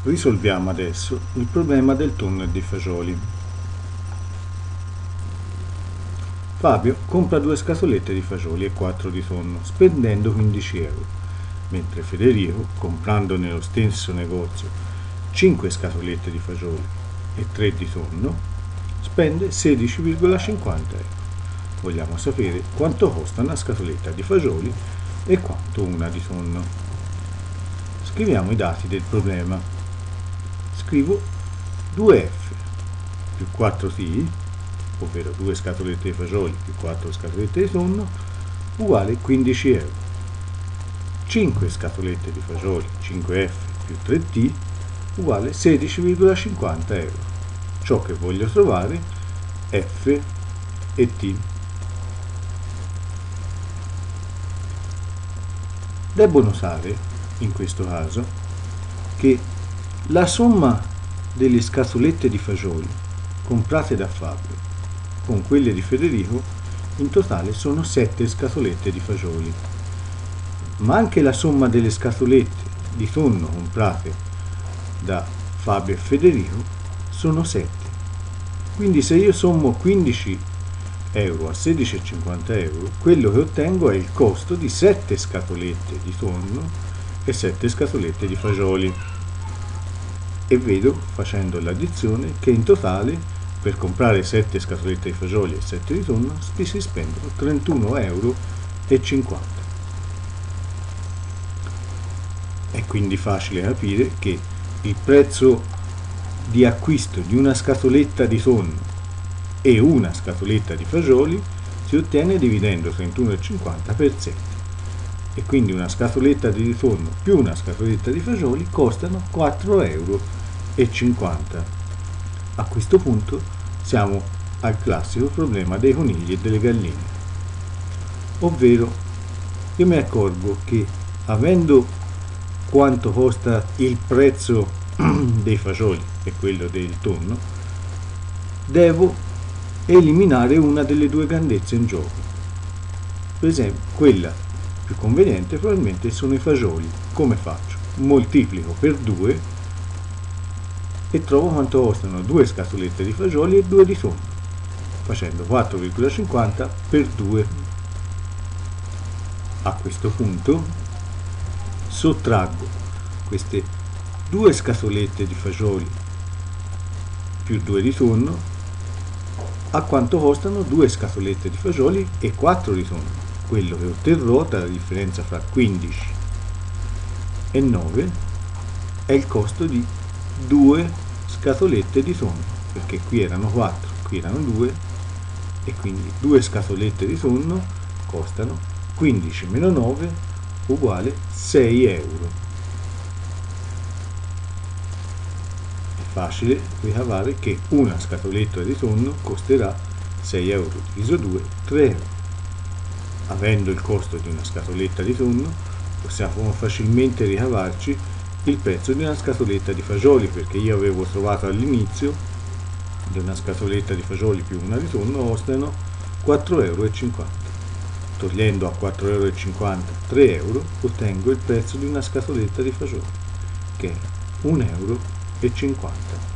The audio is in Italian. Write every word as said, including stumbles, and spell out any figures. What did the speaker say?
Risolviamo adesso il problema del tonno e dei fagioli. Fabio compra due scatolette di fagioli e quattro di tonno, spendendo quindici euro, mentre Federico, comprando nello stesso negozio cinque scatolette di fagioli e tre di tonno, spende sedici virgola cinquanta euro. Vogliamo sapere quanto costa una scatoletta di fagioli e quanto una di tonno. Scriviamo i dati del problema. Scrivo due F più quattro T, ovvero due scatolette di fagioli più quattro scatolette di tonno, uguale quindici euro. cinque scatolette di fagioli, cinque F più tre T, uguale sedici virgola cinquanta euro. Ciò che voglio trovare è F e T. Devo notare, in questo caso, che la somma delle scatolette di fagioli comprate da Fabio con quelle di Federico in totale sono sette scatolette di fagioli, ma anche la somma delle scatolette di tonno comprate da Fabio e Federico sono sette. Quindi se io sommo quindici euro a sedici virgola cinquanta euro, quello che ottengo è il costo di sette scatolette di tonno e sette scatolette di fagioli. E vedo, facendo l'addizione, che in totale per comprare sette scatolette di fagioli e sette di tonno si spendono trentuno euro e cinquanta. È quindi facile capire che il prezzo di acquisto di una scatoletta di tonno e una scatoletta di fagioli si ottiene dividendo trentuno e cinquanta per sette. E quindi una scatoletta di tonno più una scatoletta di fagioli costano quattro euro e cinquanta. A questo punto siamo al classico problema dei conigli e delle galline, ovvero io mi accorgo che avendo quanto costa il prezzo dei fagioli e quello del tonno, devo eliminare una delle due grandezze in gioco. Per esempio, quella più conveniente probabilmente sono i fagioli. Come faccio? Moltiplico per due e trovo quanto costano due scatolette di fagioli e due di tonno, facendo quattro virgola cinquanta per due. A questo punto sottraggo queste due scatolette di fagioli più due di tonno a quanto costano due scatolette di fagioli e quattro di tonno. Quello che otterrò dalla differenza fra quindici e nove è il costo di due scatolette di tonno, perché qui erano quattro, qui erano due, e quindi due scatolette di tonno costano quindici meno nove uguale sei euro. È facile ricavare che una scatoletta di tonno costerà sei euro diviso due, tre euro. Avendo il costo di una scatoletta di tonno, possiamo facilmente ricavarci il prezzo di una scatoletta di fagioli, perché io avevo trovato all'inizio di una scatoletta di fagioli più una di tonno costano quattro euro e cinquanta. Togliendo a quattro euro e cinquanta tre euro, ottengo il prezzo di una scatoletta di fagioli, che è un euro e cinquanta.